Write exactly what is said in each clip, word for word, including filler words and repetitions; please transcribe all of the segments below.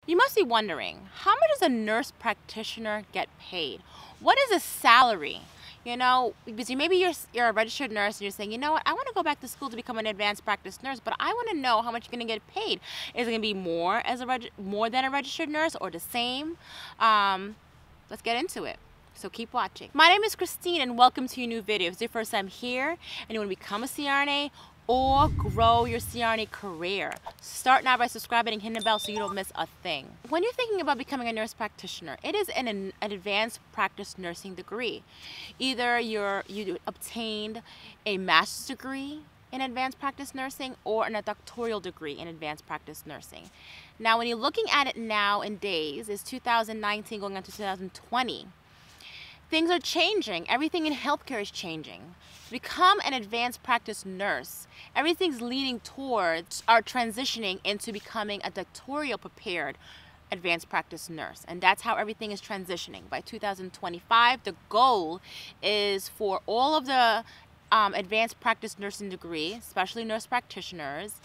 You must be wondering, how much does a nurse practitioner get paid? What is a salary? You know, because you, maybe you're, you're a registered nurse and you're saying, you know what, I want to go back to school to become an advanced practice nurse, but I want to know how much you're going to get paid. Is it going to be more as a reg more than a registered nurse or the same? Um, let's get into it. So keep watching. My name is Christine and welcome to a new video. If it's your first time here and you want to become a C R N A or grow your C R N A career, start now by subscribing and hitting the bell so you don't miss a thing. When you're thinking about becoming a nurse practitioner, it is an, an advanced practice nursing degree. Either you're, you obtained a master's degree in advanced practice nursing or a doctoral degree in advanced practice nursing. Now, when you're looking at it now in days, it's two thousand nineteen going on to two thousand twenty. Things are changing. Everything in healthcare is changing. To become an advanced practice nurse, everything's leading towards our transitioning into becoming a doctoral prepared advanced practice nurse. And that's how everything is transitioning. By two thousand twenty-five, the goal is for all of the um, advanced practice nursing degree, especially nurse practitioners,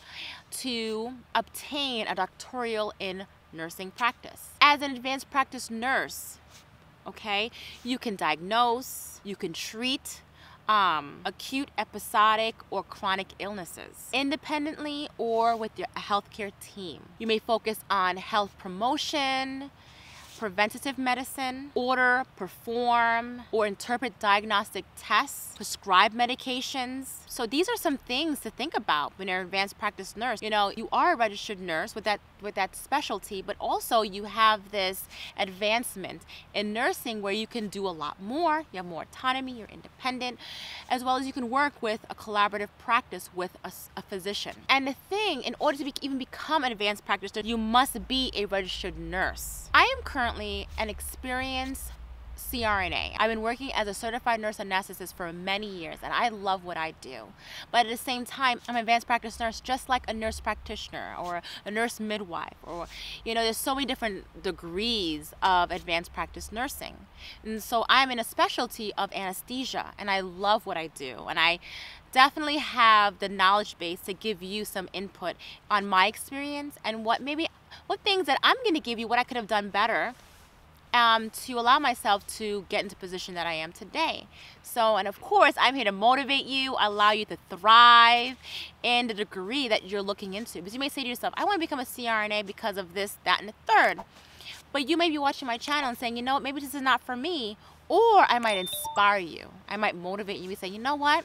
to obtain a doctoral in nursing practice. As an advanced practice nurse, okay, you can diagnose, you can treat um, acute, episodic, or chronic illnesses independently or with your healthcare team. You may focus on health promotion, preventative medicine, order, perform, or interpret diagnostic tests, prescribe medications. So these are some things to think about when you're an advanced practice nurse. You know, you are a registered nurse with that with that specialty, but also you have this advancement in nursing where you can do a lot more. You have more autonomy, you're independent, as well as you can work with a collaborative practice with a, a physician. And the thing, in order to be, even become an advanced practitioner, you must be a registered nurse. I am currently an experienced C R N A. I've been working as a certified nurse anesthetist for many years and I love what I do. But at the same time, I'm an advanced practice nurse just like a nurse practitioner or a nurse midwife, or, you know, there's so many different degrees of advanced practice nursing. And so I'm in a specialty of anesthesia and I love what I do. And I definitely have the knowledge base to give you some input on my experience and what maybe, what things that I'm going to give you, what I could have done better Um, to allow myself to get into the position that I am today. So, and of course, I'm here to motivate you, allow you to thrive in the degree that you're looking into. Because you may say to yourself, I want to become a C R N A because of this, that, and the third. But you may be watching my channel and saying, you know what, maybe this is not for me. Or I might inspire you. I might motivate you and say, you know what,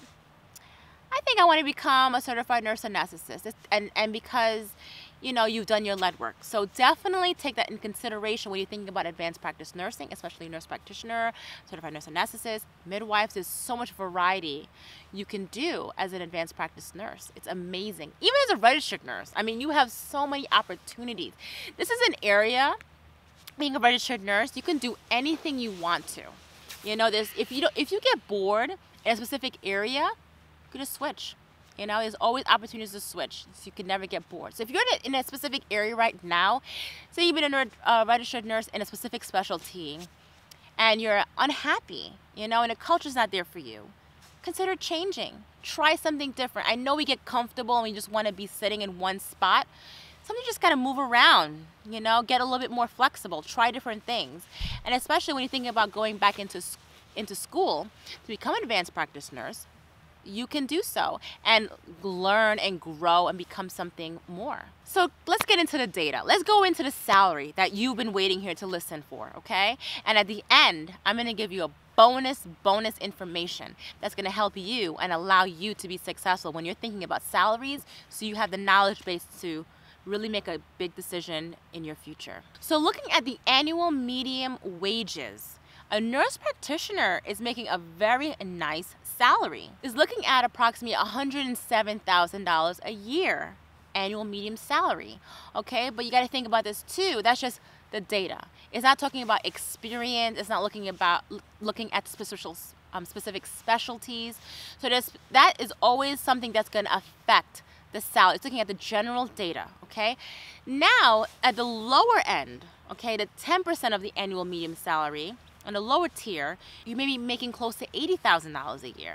I think I want to become a certified nurse anesthetist. And, and because you know, you've done your lead work. So definitely take that in consideration when you're thinking about advanced practice nursing, especially nurse practitioner, certified nurse anesthetist, midwives. There's so much variety you can do as an advanced practice nurse. It's amazing. Even as a registered nurse, I mean, you have so many opportunities. This is an area, being a registered nurse, you can do anything you want to. You know, there's, if you don't, if you get bored in a specific area, you can just switch. You know, there's always opportunities to switch, so you can never get bored. So if you're in a specific area right now, say you've been a uh, registered nurse in a specific specialty, and you're unhappy, you know, and the culture's not there for you, consider changing. Try something different. I know we get comfortable and we just want to be sitting in one spot. Sometimes you just got to move around, you know, get a little bit more flexible, try different things. And especially when you're thinking about going back into, into school to become an advanced practice nurse, you can do so and learn and grow and become something more. So let's get into the data. Let's go into the salary that you've been waiting here to listen for, okay? And at the end, I'm gonna give you a bonus, bonus information that's gonna help you and allow you to be successful when you're thinking about salaries, so you have the knowledge base to really make a big decision in your future. So looking at the annual median wages, a nurse practitioner is making a very nice salary. Is looking at approximately one hundred seven thousand dollars a year, annual median salary. Okay, but you got to think about this too. That's just the data. It's not talking about experience. It's not looking about looking at specific um, specific specialties. So there's, that is always something that's going to affect the salary. It's looking at the general data. Okay, now at the lower end, okay, the ten percent of the annual median salary. On the lower tier, you may be making close to eighty thousand dollars a year.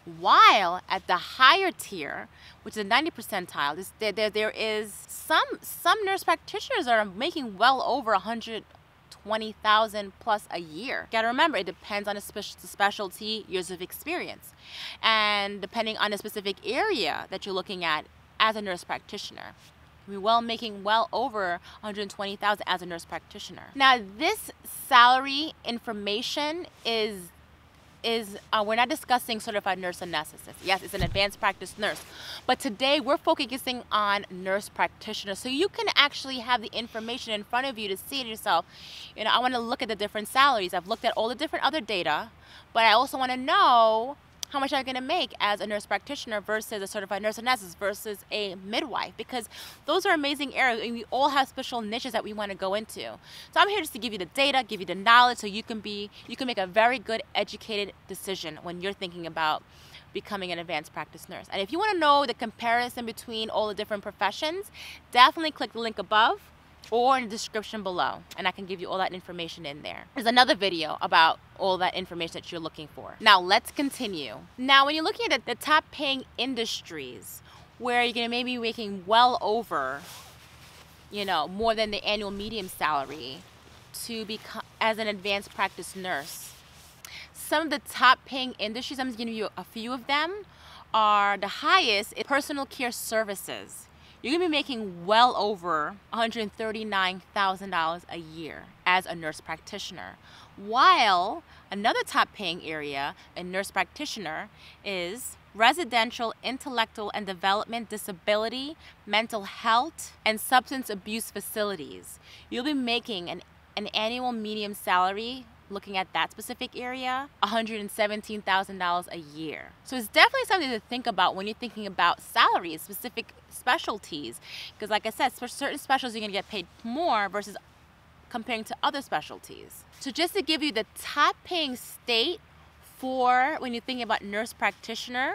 While at the higher tier, which is a ninety percentile, this, there, there, there is some, some nurse practitioners are making well over one hundred twenty thousand plus a year. Gotta remember, it depends on the spe specialty, years of experience, and depending on the specific area that you're looking at as a nurse practitioner. You're well making well over one hundred twenty thousand as a nurse practitioner. Now, this salary information is is uh, we're not discussing certified nurse anesthetist. Yes, it's an advanced practice nurse, but today we're focusing on nurse practitioner, so you can actually have the information in front of you to see it yourself. You know, I want to look at the different salaries. I've looked at all the different other data, but I also want to know how much I'm going to make as a nurse practitioner versus a certified nurse anesthetist versus a midwife, because those are amazing areas and we all have special niches that we want to go into. So I'm here just to give you the data, give you the knowledge, so you can be you can make a very good educated decision when you're thinking about becoming an advanced practice nurse. And if you want to know the comparison between all the different professions, definitely click the link above or in the description below, and I can give you all that information in there. There's another video about all that information that you're looking for. Now let's continue. Now when you're looking at the top paying industries where you're gonna maybe be making well over, you know, more than the annual median salary to become as an advanced practice nurse, some of the top paying industries, I'm gonna give you a few of them, are the highest in personal care services. You're going to be making well over one hundred thirty-nine thousand dollars a year as a nurse practitioner. While another top paying area, a nurse practitioner, is residential, intellectual and development disability, mental health, and substance abuse facilities. You'll be making an, an annual median salary, looking at that specific area, one hundred seventeen thousand dollars a year. So it's definitely something to think about when you're thinking about salaries, specific specialties. Because like I said, for certain specialties you're gonna get paid more versus comparing to other specialties. So just to give you the top paying state for when you're thinking about nurse practitioner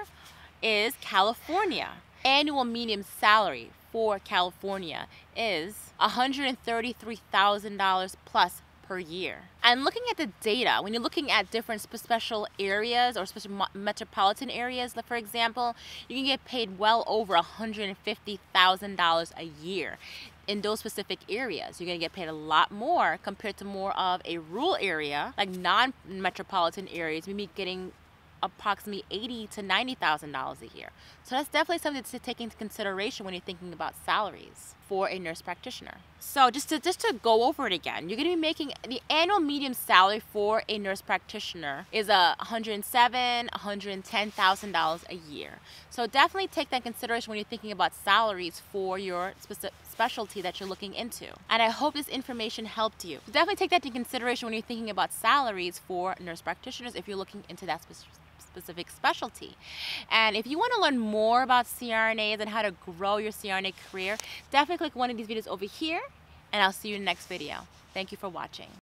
is California. Annual median salary for California is one hundred thirty-three thousand dollars plus per year. And looking at the data, when you're looking at different special areas or special metropolitan areas, for example, you can get paid well over one hundred fifty thousand dollars a year. In those specific areas, you're going to get paid a lot more compared to more of a rural area, like non-metropolitan areas. Maybe getting approximately eighty to ninety thousand dollars a year. So that's definitely something to take into consideration when you're thinking about salaries for a nurse practitioner. So just to just to go over it again, you're going to be making the annual median salary for a nurse practitioner is a one hundred seven, one hundred ten thousand dollars a year. So definitely take that consideration when you're thinking about salaries for your specific specialty that you're looking into. And I hope this information helped you. So definitely take that into consideration when you're thinking about salaries for nurse practitioners if you're looking into that specific specific specialty. And if you want to learn more about C R N As and how to grow your C R N A career, definitely click one of these videos over here, and I'll see you in the next video. Thank you for watching.